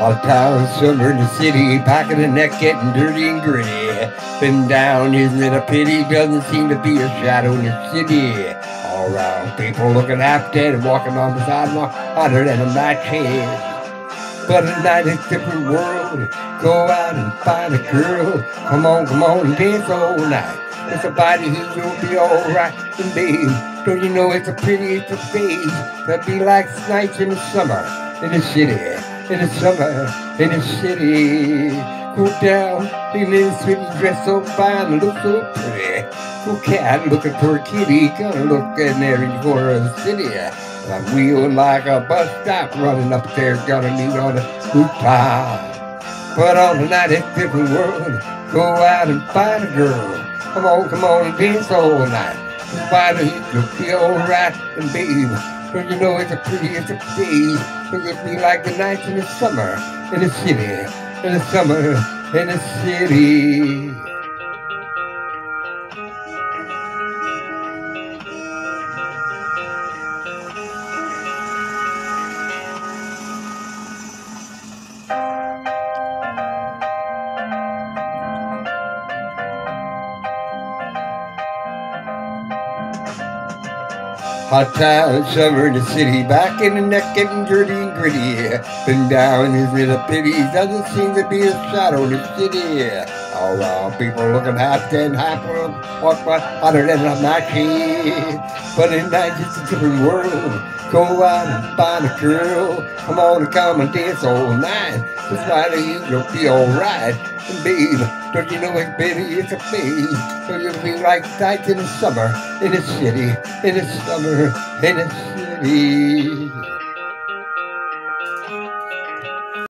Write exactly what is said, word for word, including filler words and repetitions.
All town, summer in the city, back of the neck getting dirty and gritty. Been down, isn't it a pity? Doesn't seem to be a shadow in the city. All around, people looking half dead and walking on the sidewalk hotter than a match head. But at night it's a different world. Go out and find a girl. Come on, come on and dance all night. It's a body who'll be alright. And babe, don't you know it's a pity, it's a phase. That'd be like nights in the summer in the city. In the summer in the city. Go down, leave in the city dressed so fine and look so pretty. Go cat looking for a kitty. Gonna look in there in the corner of the city. I'm wheeling like a bus stop, running upstairs, gonna meet on the rooftop. But on the night it's a different world. Go out and find a girl. Come on, come on and dance all night. Find a hit, you'll feel alright. And babe, don't you know it's a pretty, it's a day. It'll be like the nights in the summer in the city. In the summer in the city. Hot town, summer in the city, back in the neck getting dirty and gritty. Been down, isn't it a pity? Doesn't seem to be a shadow in the city. All around, people looking half dead, half world, walk by hotter than a match. But at night it's a different world. Go out and find a girl. Come on and come and dance all night. Just like you, you'll be alright. And babe, don't you know it, baby, it's a phase. So you'll be like nights in the summer in the city, in the summer in the city.